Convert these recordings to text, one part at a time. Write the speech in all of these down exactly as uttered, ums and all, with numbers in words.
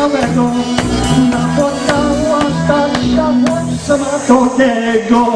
całego napotała starsza władca Matodego.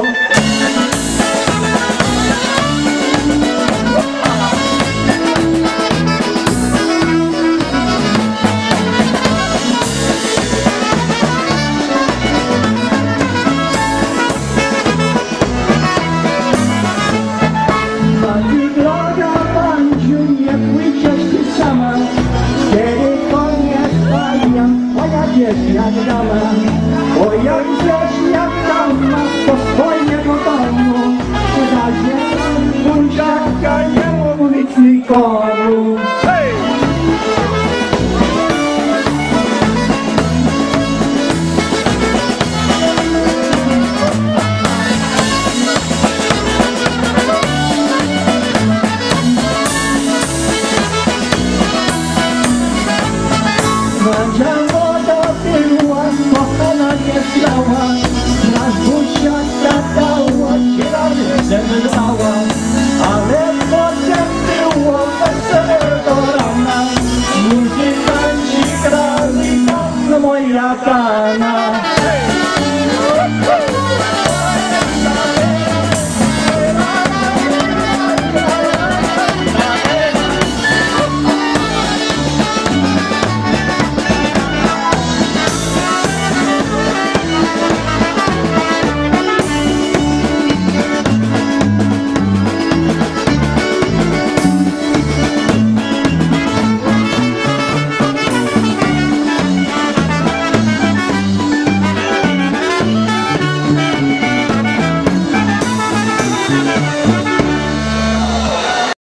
Pani droga, Panciu, nie pójdziesz ty sama, kiedy koniec pania, moja wieśniak dama. Bo jak wieśniak dama do swojego domu, za ziemią buziaka nie mówić nikomu. Madzia woda była, kochana nie znała, na buziaka dała, cielany zemdlała. Ale potem było wesele do rana, muzykanci grali tam moje lata.